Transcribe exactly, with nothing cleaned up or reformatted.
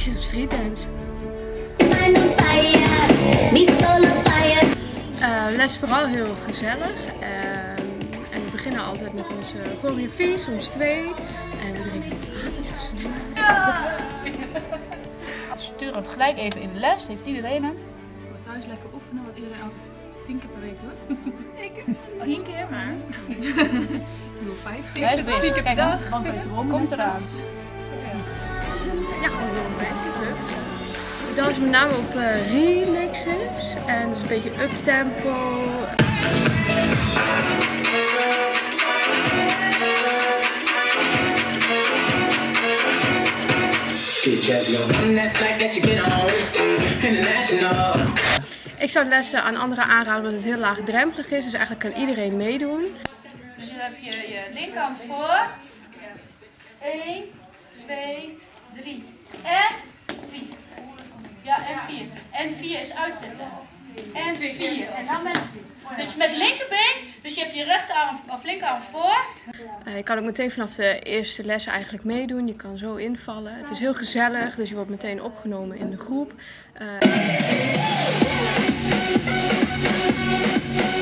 zit op streetdance. Uh, les is vooral heel gezellig. Uh, en we beginnen altijd met onze choreografie, soms twee. En we drinken water tussendoor. Ja. We sturen het gelijk even in de les, dat heeft iedereen hem. We thuis lekker oefenen, wat iedereen altijd tien keer per week doet. Ik tien keer maar. Ik bedoel vijftien. Ja, tien keer per dag. Want bij Drom komt eraan. Ja, gewoon jonge meisjes, leuk. We dansen met name op uh, remixes en dus een beetje uptempo. Ik zou lessen aan anderen aanraden omdat het heel laagdrempelig is, dus eigenlijk kan iedereen meedoen. Dus dan heb je je linkerhand voor. één, twee, drie en vier. Ja, en vier. En vier is uitzetten. En vier. En dan met, dus met linkerbeen, dus je hebt je rechterarm of linkerarm voor. Uh, je kan ook meteen vanaf de eerste les eigenlijk meedoen. Je kan zo invallen. Het is heel gezellig, dus je wordt meteen opgenomen in de groep. Uh...